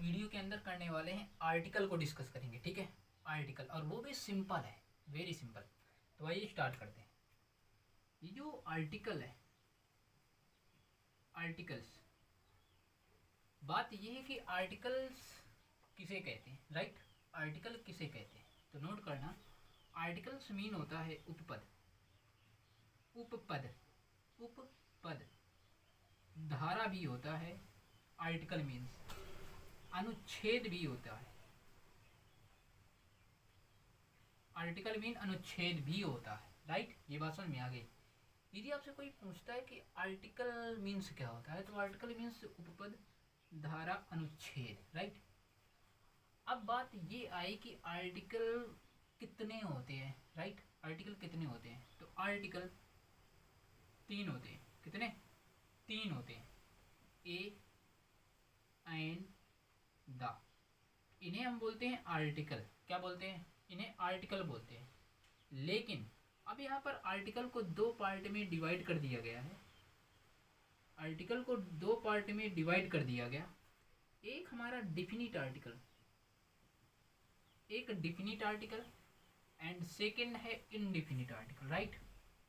Video के अंदर करने वाले हैं आर्टिकल को डिस्कस करेंगे, ठीक है। आर्टिकल, और वो भी सिंपल है, वेरी सिंपल। तो आइए स्टार्ट करते हैं। ये जो आर्टिकल है, आर्टिकल्स, बात ये है कि आर्टिकल्स किसे कहते हैं, राइट। आर्टिकल किसे कहते हैं, तो नोट करना। आर्टिकल्स मीन होता है उपपद, उपपद, उपपद। धारा भी होता है आर्टिकल मीन्स, अनुच्छेद भी होता है। आर्टिकल मीन अनुच्छेद भी होता है, राइट। ये बात समझ में आ गई। यदि आपसे कोई पूछता है कि आर्टिकल मीन्स क्या होता है, तो आर्टिकल मीन्स उपपद, धारा, अनुच्छेद, राइट। अब बात ये आई कि आर्टिकल कितने होते हैं, राइट। आर्टिकल कितने होते हैं, तो आर्टिकल 3 होते हैं। कितने? 3 होते हैं। ए एंड द, इन्हें हम बोलते हैं आर्टिकल। क्या बोलते हैं? इन्हें आर्टिकल बोलते हैं। लेकिन अब यहाँ पर आर्टिकल को 2 पार्ट में डिवाइड कर दिया गया है। आर्टिकल को 2 पार्ट में डिवाइड कर दिया गया। एक हमारा डिफिनिट आर्टिकल, एक डिफिनिट आर्टिकल, एंड सेकेंड है indefinite article, right.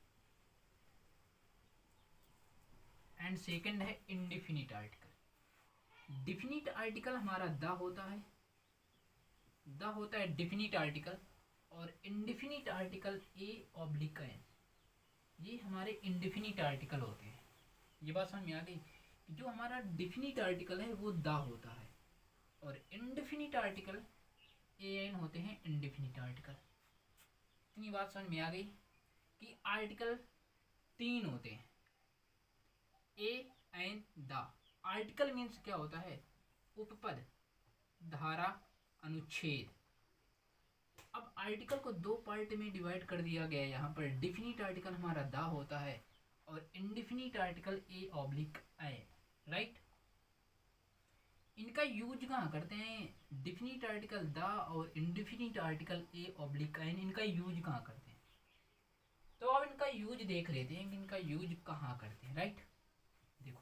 And second है इनडिफिनिट आर्टिकल। डिफिनिट आर्टिकल हमारा द होता है, द होता है डिफिनिट आर्टिकल, और इनडिफिनिट आर्टिकल ए/एन, ये हमारे इनडिफिनिट आर्टिकल होते हैं। ये बात समझ में आ गई कि जो हमारा डिफिनिट आर्टिकल है वो द होता है, और इनडिफिनिट आर्टिकल एन होते हैं इनडिफिनिट आर्टिकल। इतनी बात समझ में आ गई कि आर्टिकल 3 होते हैं, a and the. Article means क्या होता है? उपपद, धारा, अनुच्छेद। अब आर्टिकल को 2 पार्ट में डिवाइड कर दिया गया है। यहाँ पर डिफिनिट आर्टिकल हमारा द होता है, और इनडिफिनिट आर्टिकल ए/एन, राइट। इनका यूज कहाँ करते हैं? डिफिनिट आर्टिकल द और इनडिफिनिट आर्टिकल ए/एन, इनका यूज कहाँ करते हैं? तो अब इनका यूज देख लेते हैं कि इनका यूज कहाँ करते हैं, राइट। देखो,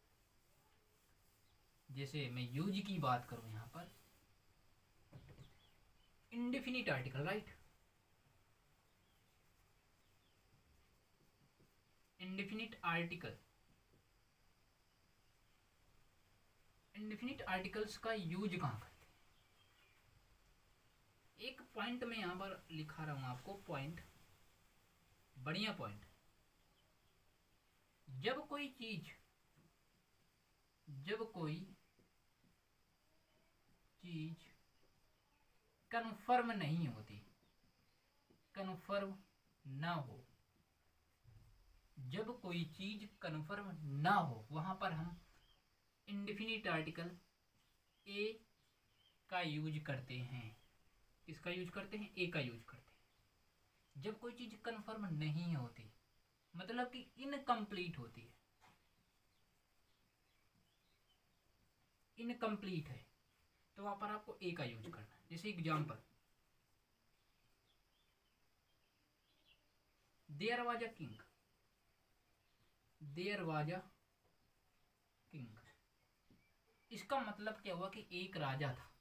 जैसे मैं यूज की बात करूं यहाँ पर, indefinite article, right. Indefinite article, indefinite articles का यूज कहाँ करते हैं? एक पॉइंट में यहाँ पर लिखा रहा हूँ आपको, पॉइंट, बढ़िया पॉइंट। जब कोई चीज कन्फर्म नहीं होती, कन्फर्म ना हो, जब कोई चीज कन्फर्म ना हो, वहां पर हम इनडिफिनिट आर्टिकल ए का यूज करते हैं। किसका यूज करते हैं? ए का यूज करते हैं। जब कोई चीज कन्फर्म नहीं होती, मतलब कि इनकम्प्लीट होती है, इनकम्प्लीट है, तो वहां पर आपको ए का यूज करना है। जैसे example, there was a king, there was a king. इसका मतलब क्या हुआ कि एक राजा था,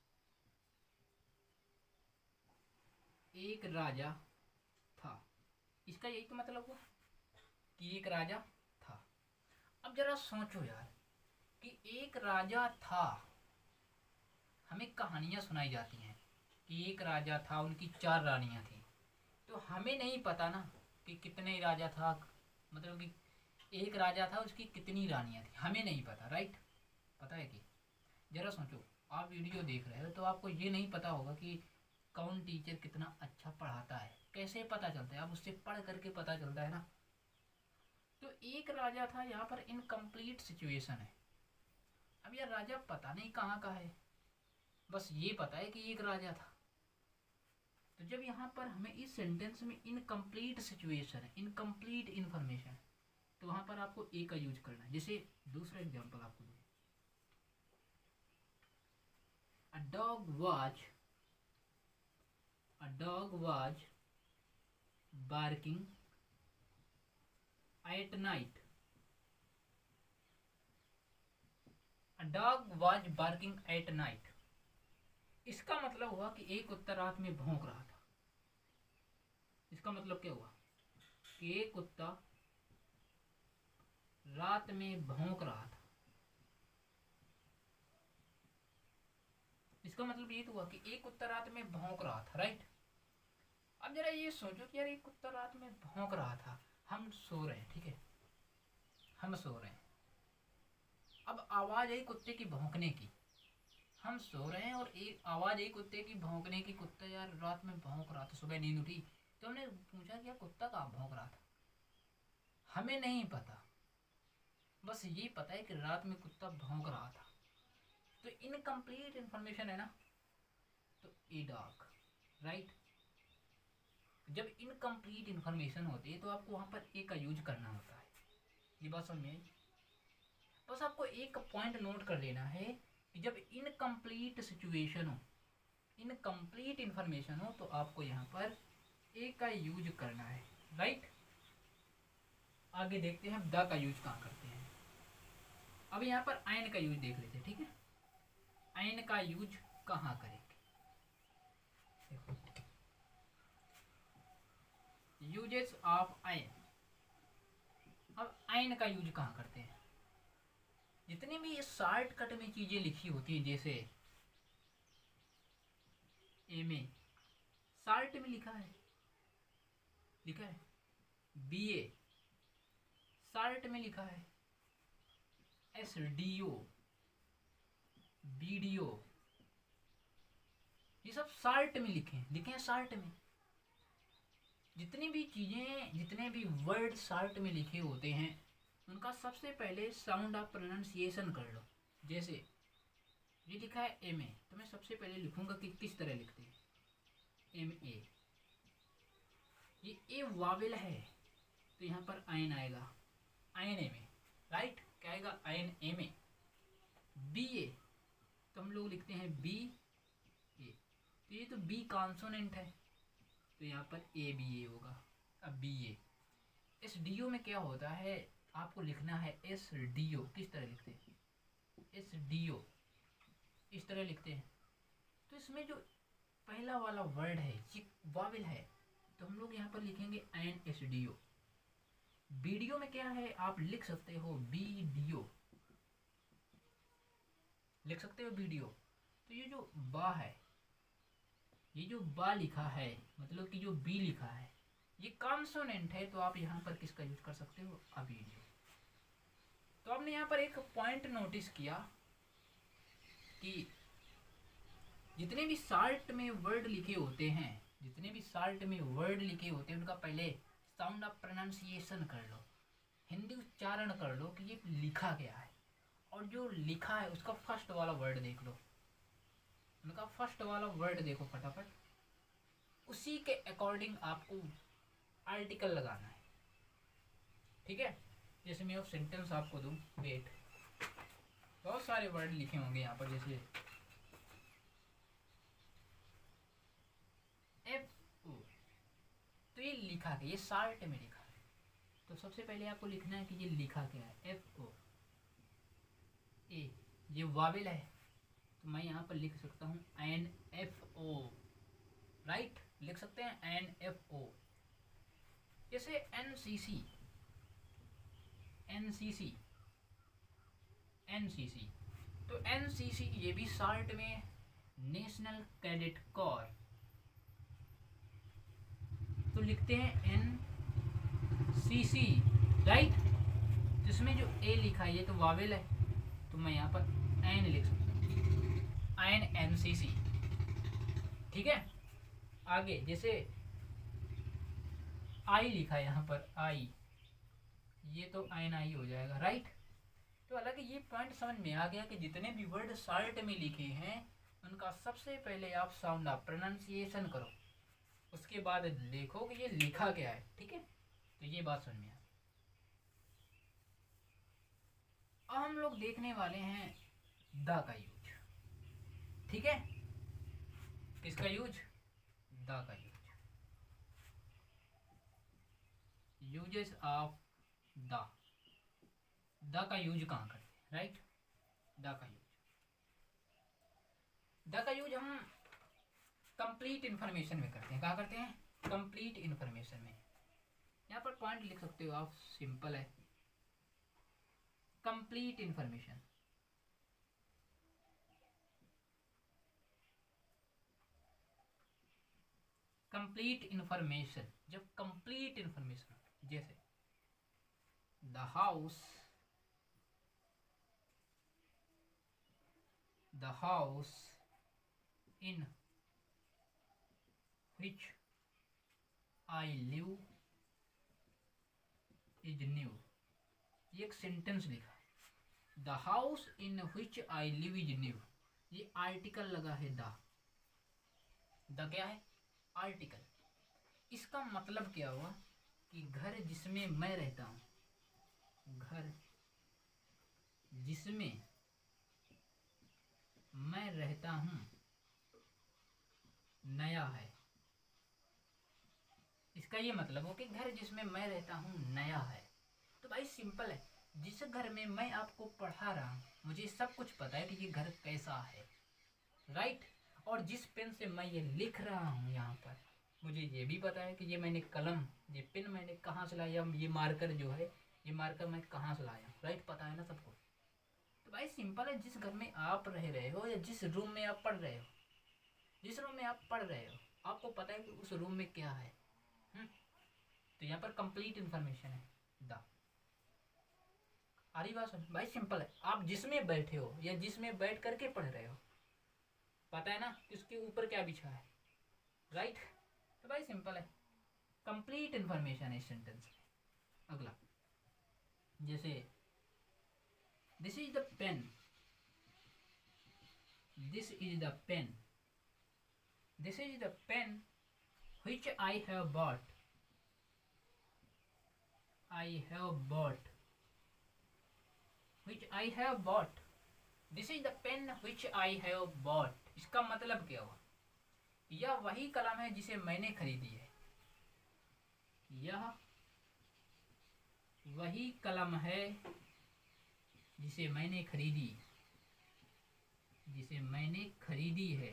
एक राजा था। इसका यही तो मतलब हुआ कि एक राजा था। अब जरा सोचो यार कि एक राजा था, हमें कहानियां सुनाई जाती हैं कि एक राजा था, उनकी 4 रानियां थी, तो हमें नहीं पता ना कि कितने राजा था, मतलब कि एक राजा था, उसकी कितनी रानियां थी, हमें नहीं पता, राइट। पता है कि जरा सोचो, आप वीडियो देख रहे हो तो आपको ये नहीं पता होगा कि कौन टीचर कितना अच्छा पढ़ाता है, कैसे पता चलता है? आप उससे पढ़ करके पता चलता है ना। तो एक राजा था, यहाँ पर इनकम्प्लीट सिचुएशन है। अब यह राजा पता नहीं कहाँ का है, बस ये पता है कि एक राजा था। तो जब यहाँ पर हमें इस सेंटेंस में इनकम्प्लीट सिचुएशन है, इनकम्प्लीट इन्फॉर्मेशन, तो वहाँ पर आपको ए का यूज करना है। जैसे दूसरा एग्जांपल आपको दूँ, A dog was barking at night. A dog was barking at night. इसका मतलब हुआ कि एक कुत्ता रात में भौंक रहा था। इसका मतलब क्या हुआ कि एक कुत्ता रात में भौंक रहा था। इसका मतलब ये तो हुआ कि एक कुत्ता रात में भौंक रहा था, राइट। अब जरा ये सोचो कि यार एक कुत्ता रात में भौंक रहा था, हम सो रहे हैं, ठीक है, हम सो रहे हैं, अब आवाज आई कुत्ते की भौंकने की, हम सो रहे हैं और एक आवाज आई कुत्ते की भौंकने की, कुत्ता यार रात में भौंक रहा था, सुबह नींद उठी तो हमने पूछा कि यार कुत्ता कहाँ भौंक रहा था। हमें नहीं पता, बस ये पता है कि रात में कुत्ता भौंक रहा था। तो इनकम्प्लीट इंफॉर्मेशन है ना, तो ए डॉग, राइट। जब इनकम्प्लीट इंफॉर्मेशन होती है तो आपको वहाँ पर ए का यूज करना होता है। ये बात समझ में आई। बस आपको एक पॉइंट नोट कर लेना है कि जब इनकम्प्लीट सिचुएशन हो, इनकम्प्लीट इंफॉर्मेशन हो, तो आपको यहाँ पर ए का यूज करना है, राइट। आगे देखते हैं द का यूज कहाँ करते हैं। अब यहाँ पर आइन का यूज देख लेते हैं, ठीक है। आइन का यूज कहाँ करेंगे, यूजेस ऑफ आइन। अब आइन का यूज कहाँ करते हैं, जितनी भी शॉर्टकट में चीजें लिखी होती हैं, जैसे ए में शॉर्ट में लिखा है बी ए शॉर्ट में लिखा है, S D O, B D O, ये सब शॉर्ट में लिखे हैं शॉर्ट में। जितनी भी चीजें, जितने भी वर्ड शॉर्ट में लिखे होते हैं उनका सबसे पहले साउंड ऑफ प्रोनाउंसिएशन कर लो। जैसे ये लिखा है एम ए, तो मैं सबसे पहले लिखूंगा कि किस तरह लिखते हैं, एम ए। ये ए वावेल है तो यहाँ पर आयन आएगा, आयन एम ए, राइट। क्या आएगा, an M A. B A तो हम लोग लिखते हैं बी ए, तो ये तो बी कॉन्सोनेंट है तो यहाँ पर ए बी ए होगा। अब B A. S D O में क्या होता है, आपको लिखना है एस डी ओ। किस तरह लिखते हैं, एस डी ओ, इस तरह लिखते हैं। तो इसमें जो पहला वाला वर्ड है ये वावेल है तो हम लोग यहाँ पर लिखेंगे an S D O. Video में क्या है, आप लिख सकते हो बी डी ओ, लिख सकते हो वीडियो। तो ये जो बा है, ये जो बा लिखा है, मतलब कि जो बी लिखा है ये कॉन्सोनेंट है तो आप यहाँ पर किसका यूज कर सकते हो, अवीडियो। तो आपने यहाँ पर एक पॉइंट नोटिस किया कि जितने भी शॉर्ट में वर्ड लिखे होते हैं, जितने भी शॉर्ट में वर्ड लिखे होते हैं उनका पहले साउंड ऑफ प्रोनाउंसिएशन कर लो, हिंदी उच्चारण कर लो कि ये लिखा गया है। और जो लिखा है उसका फर्स्ट वाला वर्ड देख लो, उनका फर्स्ट वाला वर्ड देखो फटाफट, उसी के अकॉर्डिंग आपको आर्टिकल लगाना है, ठीक है। जैसे मैं अब सेंटेंस आपको दूं, वेट, बहुत सारे वर्ड लिखे होंगे यहाँ पर, जैसे एफ ओ, तो ये लिखा गया, ये शॉर्ट में लिखा है तो सबसे पहले आपको लिखना है कि ये लिखा क्या है, एफ ओ ए। ये वावेल है तो मैं यहाँ पर लिख सकता हूँ एन एफ ओ, राइट, लिख सकते हैं एन एफ ओ। जैसे N C C, N C C, N C C, तो एन सी सी ये भी शॉर्ट में नेशनल कैडेट कोर, तो लिखते हैं एन सी सी, राइट। तो इसमें जो ए लिखा है ये तो वावेल है तो मैं यहाँ पर एन लिख सकता हूँ, एन एन सी सी, ठीक है। आगे जैसे आई लिखा है यहाँ पर, आई, ये तो एन आई हो जाएगा, राइट। तो हालांकि ये पॉइंट समझ में आ गया कि जितने भी वर्ड शॉर्ट में लिखे हैं उनका सबसे पहले आप साउंड ऑफ प्रोनाउंसिएशन करो, उसके बाद देखो कि ये लिखा क्या है, ठीक है। तो ये बात समझ में आ। अब हम लोग देखने वाले हैं द का यूज, ठीक है। किसका यूज, द का यूज, यूजेस ऑफ द का यूज कहाँ करते हैं, राइट। द का यूज हम कंप्लीट इन्फॉर्मेशन में करते हैं। कहाँ करते हैं? कंप्लीट इन्फॉर्मेशन में। यहाँ पर पॉइंट लिख सकते हो आप, सिंपल है, कंप्लीट इन्फॉर्मेशन। कंप्लीट इन्फॉर्मेशन, जब कंप्लीट इन्फॉर्मेशन, जैसे the house in which I live is new। ये एक सेंटेंस लिखा, the house in which I live is new। ये आर्टिकल लगा है द क्या है? आर्टिकल। इसका मतलब क्या हुआ कि घर जिसमें मैं रहता हूँ, घर जिसमें मैं रहता हूँ नया है। इसका ये मतलब हो कि घर जिसमें मैं रहता हूँ नया है। तो भाई सिंपल है, जिस घर में मैं आपको पढ़ा रहा हूँ मुझे सब कुछ पता है कि ये घर कैसा है, राइट। और जिस पेन से मैं ये लिख रहा हूँ यहाँ पर, मुझे ये भी पता है कि ये मैंने कलम, ये पेन मैंने कहाँ से लाया, ये मार्कर जो है, ये मार्कर मैं कहाँ से लाया, राइट। पता है ना सबको। तो भाई सिंपल है, जिस घर में आप रह रहे हो या जिस रूम में आप पढ़ रहे हो, जिस रूम में आप पढ़ रहे हो आपको पता है कि उस रूम में क्या है। तो यहाँ पर कंप्लीट इन्फॉर्मेशन है द। आ रही बात? भाई सिंपल है, आप जिसमें बैठे हो या जिसमें बैठ करके पढ़ रहे हो, पता है ना कि उसके ऊपर क्या बिछा है, राइट। तो भाई सिंपल है, कंप्लीट इन्फॉर्मेशन है इस सेंटेंस में। अगला, जैसे this is the pen, this is the pen, this is the pen which I have bought, I have bought, which I have bought, this is the pen which I have bought। इसका मतलब क्या हुआ? यह वही कलम है जिसे मैंने खरीदी है, यह वही कलम है जिसे मैंने खरीदी, जिसे मैंने खरीदी है,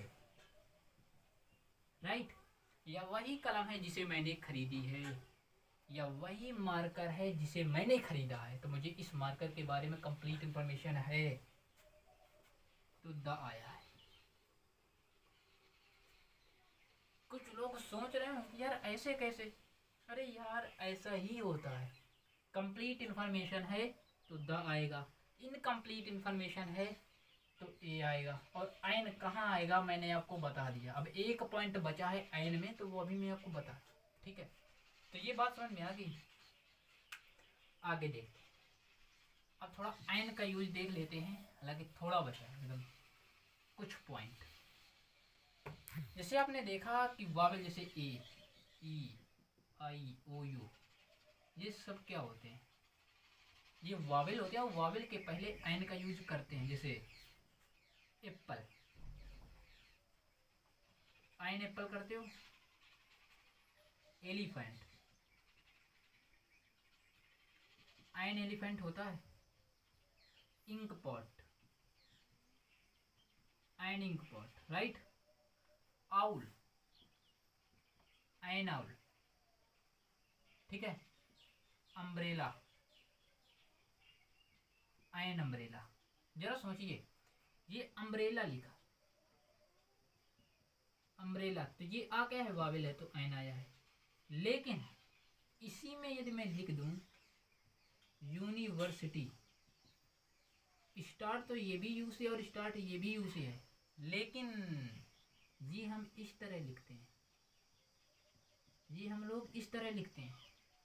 राइट। यह वही कलम है जिसे मैंने खरीदी है, या वही मार्कर है जिसे मैंने खरीदा है। तो मुझे इस मार्कर के बारे में कंप्लीट इंफॉर्मेशन है, तो द आया है। कुछ लोग सोच रहे हैं यार ऐसे कैसे, अरे यार ऐसा ही होता है। कंप्लीट इंफॉर्मेशन है तो द आएगा, इनकम्प्लीट इंफॉर्मेशन है तो ए आएगा। और आइन कहाँ आएगा मैंने आपको बता दिया। अब एक पॉइंट बचा है आइन में, तो वो अभी मैं आपको बता, ठीक है। तो ये बात समझ में आ गई। आगे देखते, अब थोड़ा आइन का यूज देख लेते हैं, हालांकि थोड़ा बचा है एकदम कुछ पॉइंट। जैसे आपने देखा कि वावेल, जैसे ए, ई, आई, ओ, यू, ये सब क्या होते हैं? ये वावेल होते हैं। और वावेल के पहले आइन का यूज करते हैं। जैसे एप्पल, आइन एप्पल करते हो। एलिफेंट, आइन एलिफेंट होता है। Ink pot, an ink pot, right. Owl, an owl, ठीक है। अम्ब्रेला, आइन अम्ब्रेला। जरा सोचिए, ये अम्ब्रेला लिखा, अम्ब्रेला, तो ये आ क्या है? वावेल है, तो आइन आया है। लेकिन इसी में यदि मैं लिख दूं यूनिवर्सिटी, स्टार्ट तो ये भी यू से और स्टार्ट ये भी यू से है, लेकिन ये हम इस तरह लिखते हैं, ये हम लोग इस तरह लिखते हैं।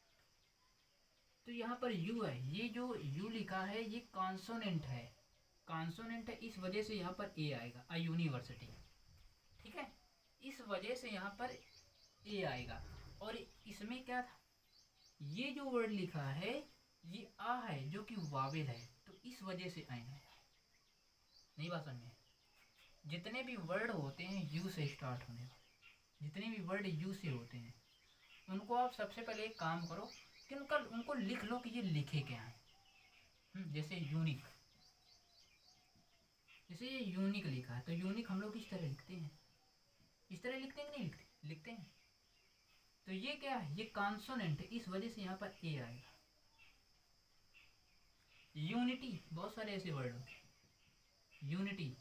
तो यहाँ पर यू है, ये जो यू लिखा है ये कॉन्सोनेंट है, कॉन्सोनेंट है, इस वजह से यहाँ पर ए आएगा, अ यूनिवर्सिटी, ठीक है। इस वजह से यहाँ पर ए आएगा। और इसमें क्या था, ये जो वर्ड लिखा है ये आ है जो कि वावेल है, तो इस वजह से आइन है। नहीं बात समझ में? जितने भी वर्ड होते हैं यू से स्टार्ट होने वाले, जितने भी वर्ड यू से होते हैं, उनको आप सबसे पहले एक काम करो कि उनको लिख लो कि ये लिखे क्या है। जैसे यूनिक, जैसे ये यूनिक लिखा है तो यूनिक हम लोग इस तरह लिखते हैं, इस तरह तरह लिखते हैं कि नहीं लिखते? लिखते हैं। तो ये क्या है, ये कॉन्सोनेंट है, इस वजह से यहाँ पर ए आएगा। यूनिटी, बहुत सारे ऐसे वर्ड होते हैं, यूनिटी,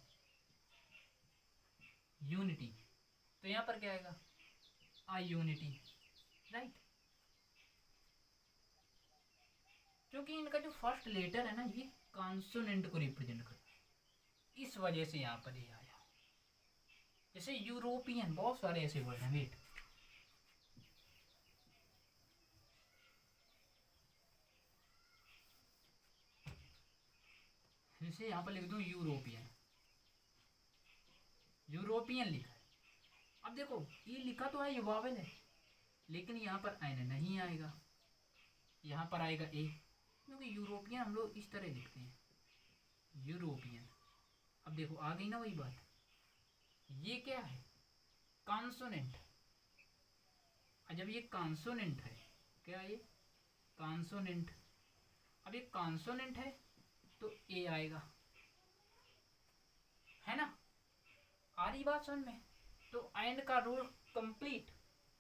यूनिटी, तो यहाँ पर क्या आएगा, आ यूनिटी, राइट। क्योंकि इनका जो फर्स्ट लेटर है ना, ये कॉन्सोनेंट को रिप्रेजेंट करता है, इस वजह से यहाँ पर ये आया। जैसे यूरोपियन, बहुत सारे ऐसे वर्ड हैं, वेट, जैसे यहाँ पर लिख दूँ यूरोपियन, यूरोपियन लिखा है। अब देखो ये लिखा तो है, ये वावेल है, लेकिन यहाँ पर एन नहीं आएगा, यहाँ पर आएगा ए, क्योंकि यूरोपियन हम लोग इस तरह लिखते हैं, यूरोपियन। अब देखो आ गई ना वही बात, ये क्या है, कॉन्सोनेंट। जब ये कॉन्सोनेंट है, क्या ये कॉन्सोनेंट, अब ये कॉन्सोनेंट है तो ए आएगा, है ना, आ रही बात समझ में? तो एंड का रूल कंप्लीट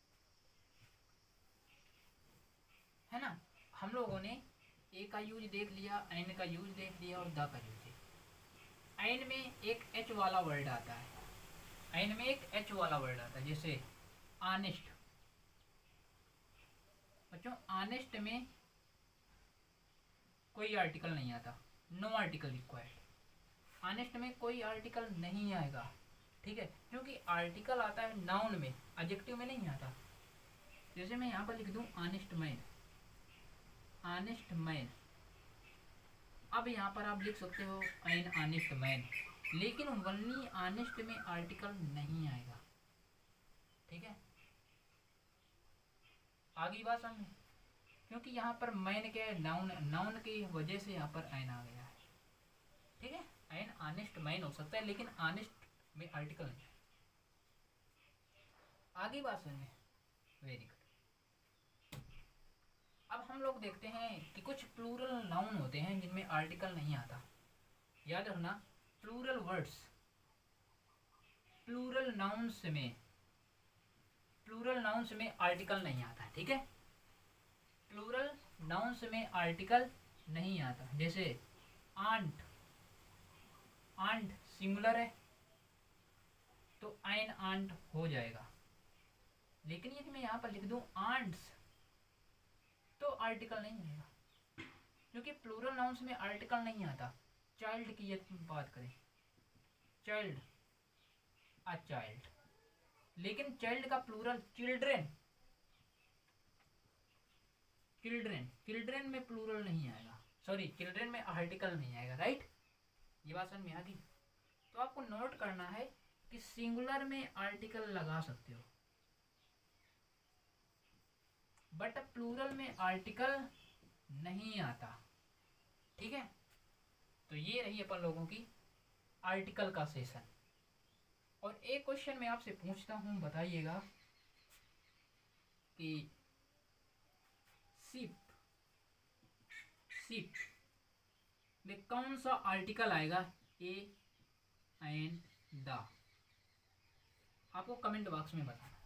है ना। हम लोगों ने ए का यूज देख लिया, एंड का यूज देख लिया और द का यूज देख लिया। एंड में एक एच वाला वर्ड आता है, एंड में एक एच वाला वर्ड आता है, जैसे ऑनेस्ट। बच्चों ऑनेस्ट में कोई आर्टिकल नहीं आता, नो आर्टिकल रिक्वायर्ड। ऑनेस्ट में कोई आर्टिकल नहीं आएगा, ठीक है, क्योंकि आर्टिकल आता है नाउन में, एडजेक्टिव में नहीं आता। जैसे मैं यहाँ पर लिख दूँ ऑनेस्ट मैन, ऑनेस्ट मैन, अब यहाँ पर आप लिख सकते हो एन ऑनेस्ट मैन, लेकिन ओनली ऑनेस्ट में आर्टिकल नहीं आएगा, ठीक है, आगे बात समझ, क्योंकि यहाँ पर मैन क्या है, नाउन, नाउन की वजह से यहाँ पर एन आ गया है, ठीक है। एन ऑनेस्ट मैन हो सकता है, लेकिन ऑनेस्ट में आर्टिकल नहीं है। आगे बात समझ, वेरी गुड। अब हम लोग देखते हैं कि कुछ प्लूरल नाउन होते हैं जिनमें आर्टिकल नहीं आता। याद रखना, प्लूरल वर्ड्स, प्लूरल नाउन्स में, प्लूरल नाउन्स में आर्टिकल नहीं आता है, ठीक है, प्लूरल नाउन्स में आर्टिकल नहीं आता। जैसे आंट, आंट सिंगुलर है तो एन आंट हो जाएगा, लेकिन यदि मैं यहाँ पर लिख दूँ आंट्स तो आर्टिकल नहीं आएगा, क्योंकि प्लूरल नाउन्स में आर्टिकल नहीं आता। चाइल्ड की यदि बात करें, चाइल्ड, अ चाइल्ड, लेकिन चाइल्ड का प्लूरल चिल्ड्रेन, चिल्ड्रेन, चिल्ड्रेन में प्लूरल नहीं आएगा, सॉरी चिल्ड्रेन में आर्टिकल नहीं आएगा, राइट। ये बात समझ में आ गई? तो आपको नोट करना है कि सिंगुलर में आर्टिकल लगा सकते हो, बट प्लूरल में आर्टिकल नहीं आता, ठीक है। तो ये रही अपन लोगों की आर्टिकल का सेशन। और एक क्वेश्चन मैं आपसे पूछता हूँ, बताइएगा कि शिप, शिप में कौन सा आर्टिकल आएगा, ए एंड द, आपको कमेंट बॉक्स में बताना।